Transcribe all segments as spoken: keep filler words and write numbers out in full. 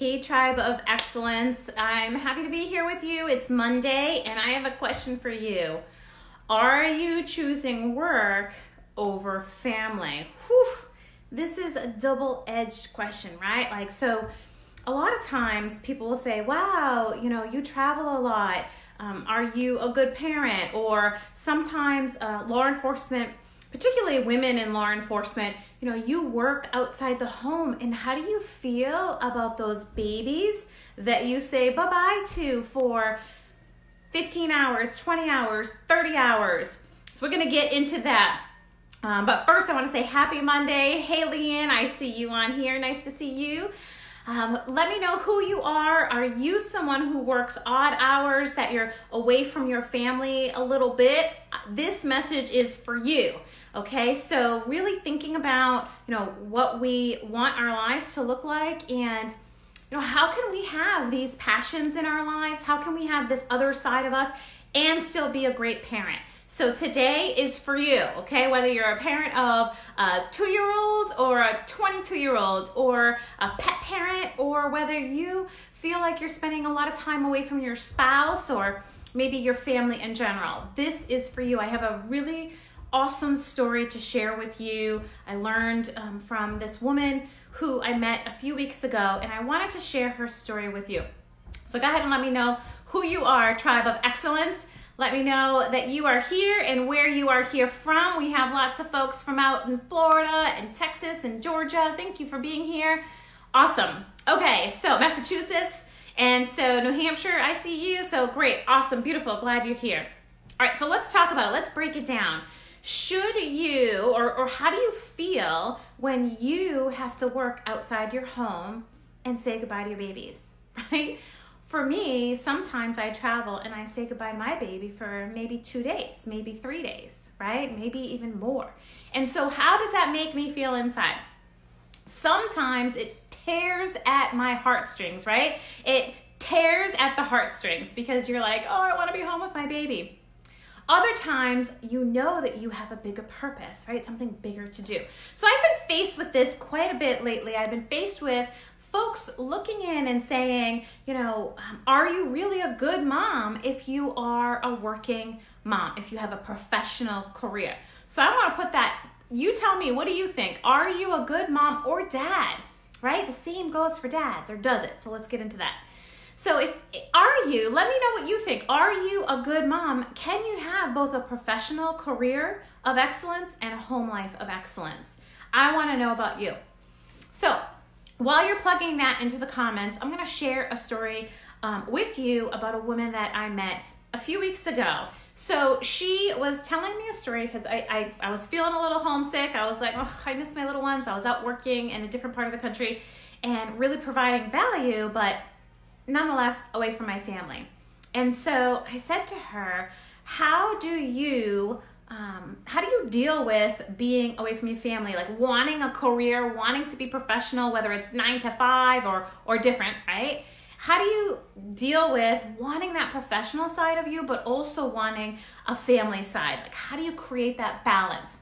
Hey, Tribe of Excellence. I'm happy to be here with you. It's Monday, and I have a question for you. Are you choosing work over family? Whew. This is a double-edged question, right? Like, so a lot of times people will say, wow, you know, you travel a lot. Um, are you a good parent? Or sometimes uh, law enforcement, particularly women in law enforcement, you know, you work outside the home, and how do you feel about those babies that you say bye-bye to for fifteen hours, twenty hours, thirty hours? So we're gonna get into that. Um, but first I wanna say happy Monday. Hey, Leanne, I see you on here. Nice to see you. Um, let me know who you are. Are you someone who works odd hours, that you're away from your family a little bit? This message is for you, okay? So really thinking about, you know, what we want our lives to look like, and, you know, how can we have these passions in our lives? How can we have this other side of us and still be a great parent? So today is for you, okay? Whether you're a parent of a two-year-old or a twenty-two-year-old or a pet parent, or whether you feel like you're spending a lot of time away from your spouse or maybe your family in general, this is for you. I have a really awesome story to share with you. I learned um, from this woman who I met a few weeks ago, and I wanted to share her story with you. So go ahead and let me know who you are, Tribe of Excellence. Let me know that you are here and where you are here from. We have lots of folks from out in Florida and Texas and Georgia. Thank you for being here. Awesome. Okay, so Massachusetts, and so New Hampshire, I see you. So great, awesome, beautiful, glad you're here. All right, so let's talk about it. Let's break it down. Should you, or, or how do you feel when you have to work outside your home and say goodbye to your babies, right? For me, sometimes I travel and I say goodbye to my baby for maybe two days, maybe three days, right? Maybe even more. And so how does that make me feel inside? Sometimes it tears at my heartstrings, right? It tears at the heartstrings because you're like, oh, I want to be home with my baby. Other times, you know that you have a bigger purpose, right? Something bigger to do. So I've been faced with this quite a bit lately. I've been faced with folks looking in and saying, you know, um, are you really a good mom if you are a working mom, if you have a professional career? So I want to put that, you tell me, what do you think? Are you a good mom or dad, right? The same goes for dads, or does it? So let's get into that. So if, are you, let me know what you think. Are you a good mom? Can you have both a professional career of excellence and a home life of excellence? I want to know about you. So while you're plugging that into the comments, I'm going to share a story um, with you about a woman that I met a few weeks ago. So she was telling me a story because I, I, I was feeling a little homesick. I was like, oh, I miss my little ones. I was out working in a different part of the country and really providing value, but nonetheless away from my family. And so I said to her, how do you um, how do you deal with being away from your family, like wanting a career, wanting to be professional, whether it's nine to five or or different, right? How do you deal with wanting that professional side of you, but also wanting a family side? Like, how do you create that balance?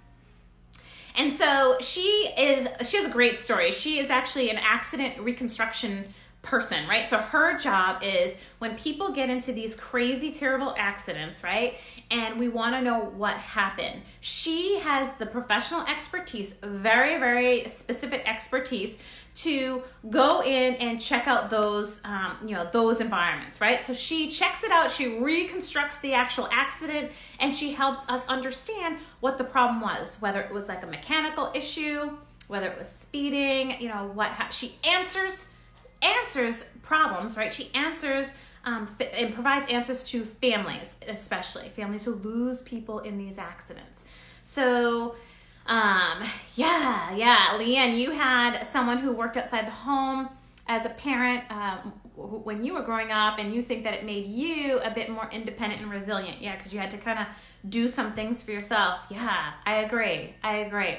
And so she is she has a great story. She is actually an accident reconstruction person, right? So her job is when people get into these crazy, terrible accidents, right? And we want to know what happened. She has the professional expertise, very, very specific expertise to go in and check out those, um, you know, those environments, right? So she checks it out, she reconstructs the actual accident, and she helps us understand what the problem was, whether it was like a mechanical issue, whether it was speeding, you know, what happened. She answers answers problems, right? She answers um, and provides answers to families, especially families who lose people in these accidents. So, um, yeah, yeah, Leanne, you had someone who worked outside the home as a parent um, when you were growing up, and you think that it made you a bit more independent and resilient. Yeah, because you had to kind of do some things for yourself. Yeah, I agree. I agree.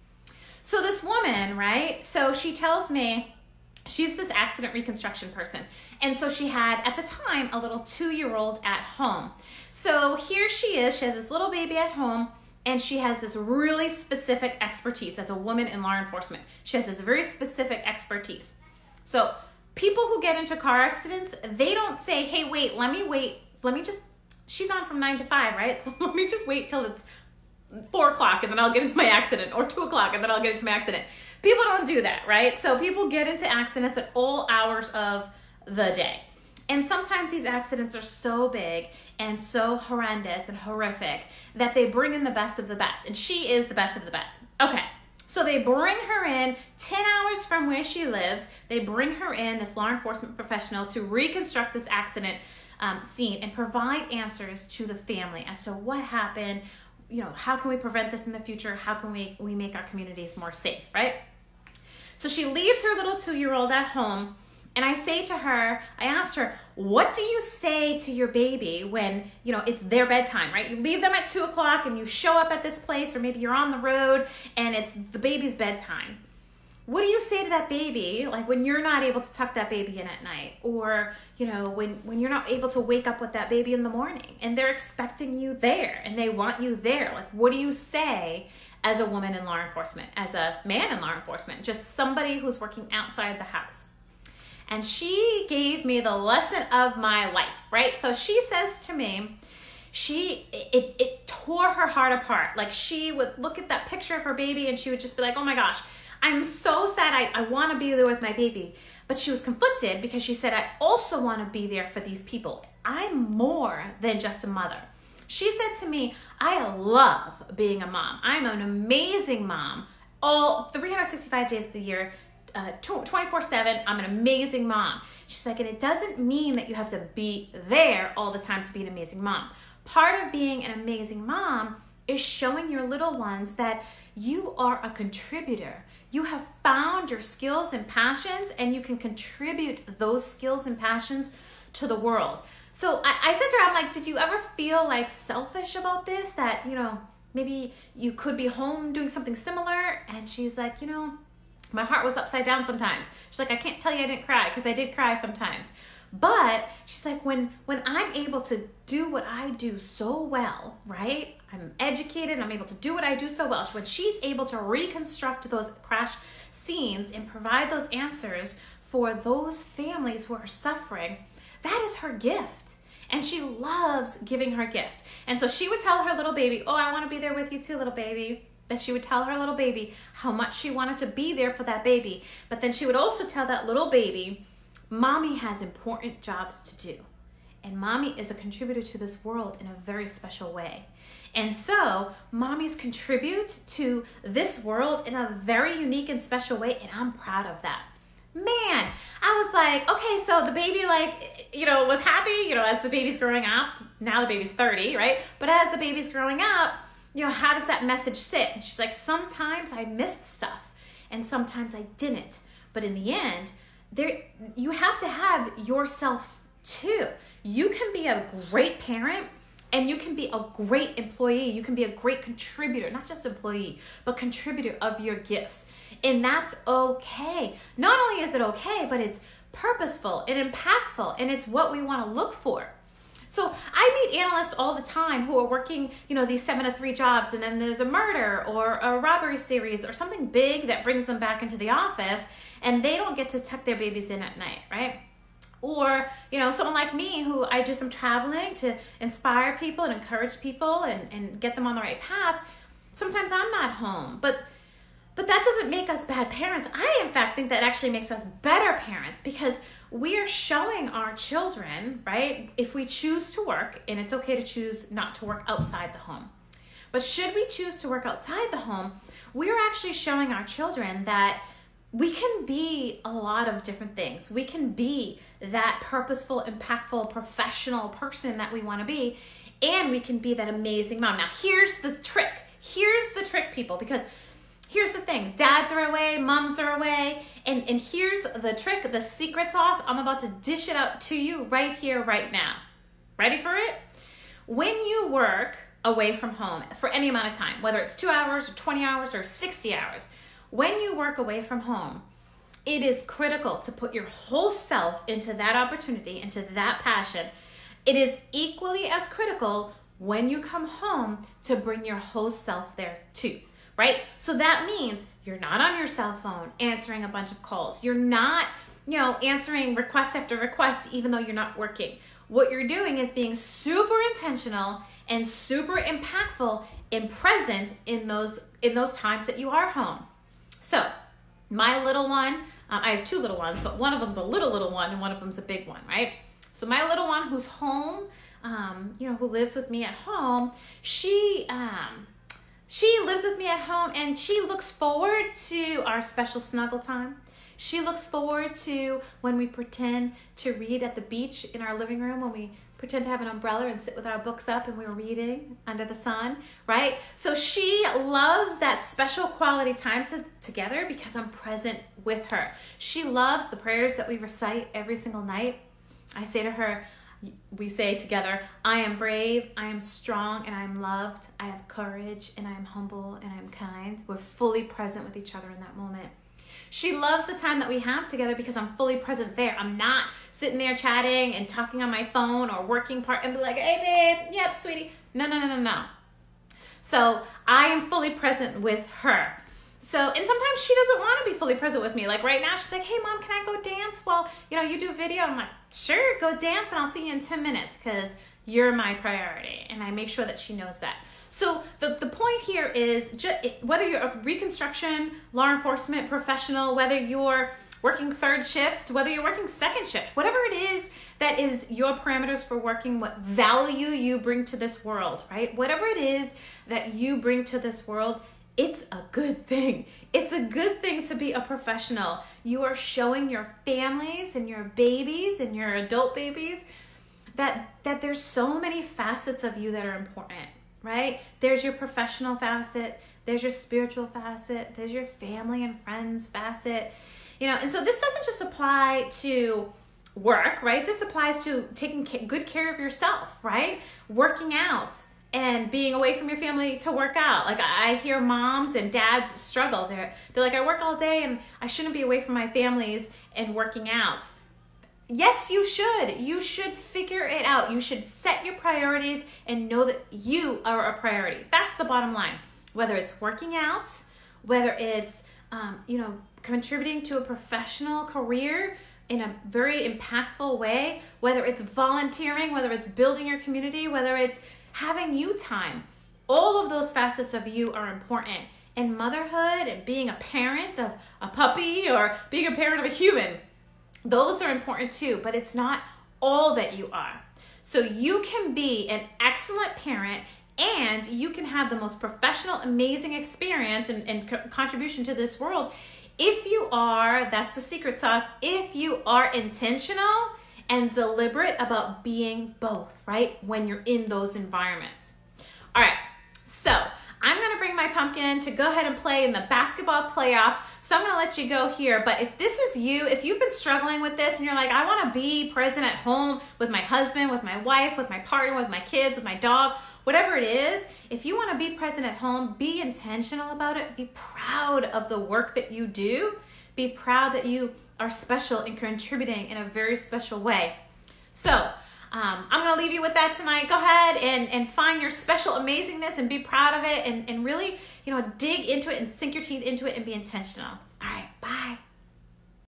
So this woman, right? So she tells me, she's this accident reconstruction person. And so she had, at the time, a little two-year-old at home. So here she is, she has this little baby at home, and she has this really specific expertise as a woman in law enforcement. She has this very specific expertise. So People who get into car accidents, they don't say, hey, wait, let me wait. Let me just, she's on from nine to five, right? So let me just wait till it's four o'clock and then I'll get into my accident, or two o'clock and then I'll get into my accident. People don't do that, right? So people get into accidents at all hours of the day. And sometimes these accidents are so big and so horrendous and horrific that they bring in the best of the best. And she is the best of the best. Okay, so they bring her in ten hours from where she lives. They bring her in, this law enforcement professional, to reconstruct this accident um, scene and provide answers to the family as to what happened. You know, how can we prevent this in the future? How can we, we make our communities more safe, right? So she leaves her little two-year-old at home. And I say to her, I asked her, what do you say to your baby when, you know, it's their bedtime, right? You leave them at two o'clock and you show up at this place, or maybe you're on the road and it's the baby's bedtime. What do you say to that baby, like when you're not able to tuck that baby in at night, or, you know, when, when you're not able to wake up with that baby in the morning and they're expecting you there and they want you there? Like, what do you say as a woman in law enforcement, as a man in law enforcement, just somebody who's working outside the house? And she gave me the lesson of my life, right? So she says to me, she, it, it tore her heart apart. Like, she would look at that picture of her baby and she would just be like, oh my gosh, I'm so sad. I, I want to be there with my baby. But she was conflicted because she said, I also want to be there for these people. I'm more than just a mother. She said to me, I love being a mom. I'm an amazing mom all three hundred sixty-five days of the year. Uh, twenty-four seven, I'm an amazing mom. She's like, and it doesn't mean that you have to be there all the time to be an amazing mom. Part of being an amazing mom is showing your little ones that you are a contributor. You have found your skills and passions, and you can contribute those skills and passions to the world. So I, I said to her, I'm like, did you ever feel like selfish about this? That, you know, maybe you could be home doing something similar? And she's like, you know, my heart was upside down sometimes. She's like, I can't tell you I didn't cry, because I did cry sometimes. But she's like, when, when I'm able to do what I do so well, right? I'm educated, I'm able to do what I do so well. When she's able to reconstruct those crash scenes and provide those answers for those families who are suffering, that is her gift. And she loves giving her gift. And so she would tell her little baby, oh, I want to be there with you too, little baby. That she would tell her little baby how much she wanted to be there for that baby. But then she would also tell that little baby, mommy has important jobs to do. And mommy is a contributor to this world in a very special way. And so mommies contribute to this world in a very unique and special way. And I'm proud of that. Man, I was like, okay, so the baby, like, you know, was happy, you know, as the baby's growing up. Now the baby's thirty, right? But as the baby's growing up, you know, how does that message sit? And she's like, sometimes I missed stuff and sometimes I didn't. But in the end, there you have to have yourself too. You can be a great parent and you can be a great employee. You can be a great contributor, not just employee, but contributor of your gifts. And that's okay. Not only is it okay, but it's purposeful and impactful, and it's what we want to look for. So I meet analysts all the time who are working, you know, these seven to three jobs, and then there's a murder or a robbery series or something big that brings them back into the office, and they don't get to tuck their babies in at night, right? Or, you know, someone like me who I do some traveling to inspire people and encourage people and, and get them on the right path. Sometimes I'm not home, but But that doesn't make us bad parents. I, in fact, think that actually makes us better parents, because we are showing our children, right, if we choose to work, and it's okay to choose not to work outside the home. But should we choose to work outside the home, we're actually showing our children that we can be a lot of different things. We can be that purposeful, impactful, professional person that we want to be, and we can be that amazing mom. Now, here's the trick. Here's the trick, people, because here's the thing. Dads are away, moms are away, and, and here's the trick, the secret sauce. I'm about to dish it out to you right here, right now. Ready for it? When you work away from home for any amount of time, whether it's two hours or twenty hours or sixty hours, when you work away from home, it is critical to put your whole self into that opportunity, into that passion. It is equally as critical when you come home to bring your whole self there too. Right? So that means you're not on your cell phone answering a bunch of calls. You're not, you know, answering request after request, even though you're not working. What you're doing is being super intentional and super impactful and present in those in those times that you are home. So my little one, uh, I have two little ones, but one of them's a little little one and one of them's a big one, right? So my little one who's home, um, you know, who lives with me at home, she um, she lives with me at home, and she looks forward to our special snuggle time. She looks forward to when we pretend to read at the beach in our living room, when we pretend to have an umbrella and sit with our books up and we're reading under the sun, right? So she loves that special quality time to, together because I'm present with her. She loves the prayers that we recite every single night. I say to her, we say together, I am brave, I am strong, and I am loved. I have courage, and I am humble, and I am kind. We're fully present with each other in that moment. She loves the time that we have together because I'm fully present there. I'm not sitting there chatting and talking on my phone or working part and be like, hey babe, yep, sweetie. No, no, no, no, no. So I am fully present with her. So, and sometimes she doesn't want to be fully present with me. Like right now, she's like, hey mom, can I go dance while, you know, you do video? I'm like, sure, go dance and I'll see you in ten minutes because you're my priority. And I make sure that she knows that. So the, the point here is just, whether you're a reconstruction, law enforcement professional, whether you're working third shift, whether you're working second shift, whatever it is that is your parameters for working, what value you bring to this world, right? Whatever it is that you bring to this world, it's a good thing. It's a good thing to be a professional. You are showing your families and your babies and your adult babies that, that there's so many facets of you that are important, right? There's your professional facet, there's your spiritual facet, there's your family and friends facet, you know, and so this doesn't just apply to work, right? This applies to taking good care of yourself, right? Working out and being away from your family to work out. Like I hear moms and dads struggle. They're, they're like, I work all day and I shouldn't be away from my families and working out. Yes, you should. You should figure it out. You should set your priorities and know that you are a priority. That's the bottom line. Whether it's working out, whether it's, um, you know, contributing to a professional career in a very impactful way, whether it's volunteering, whether it's building your community, whether it's having you time. All of those facets of you are important. And motherhood and being a parent of a puppy or being a parent of a human, those are important too, but it's not all that you are. So you can be an excellent parent and you can have the most professional, amazing experience and, and co- contribution to this world if you are, that's the secret sauce, if you are intentional and deliberate about being both, right? When you're in those environments. All right, so I'm gonna bring my pumpkin to go ahead and play in the basketball playoffs. So I'm gonna let you go here, but if this is you, if you've been struggling with this and you're like, I wanna be present at home with my husband, with my wife, with my partner, with my kids, with my dog, whatever it is, if you wanna be present at home, be intentional about it, be proud of the work that you do, be proud that you are special and contributing in a very special way. So, Um, I'm going to leave you with that tonight. Go ahead and, and find your special amazingness and be proud of it and, and really, you know, dig into it and sink your teeth into it and be intentional.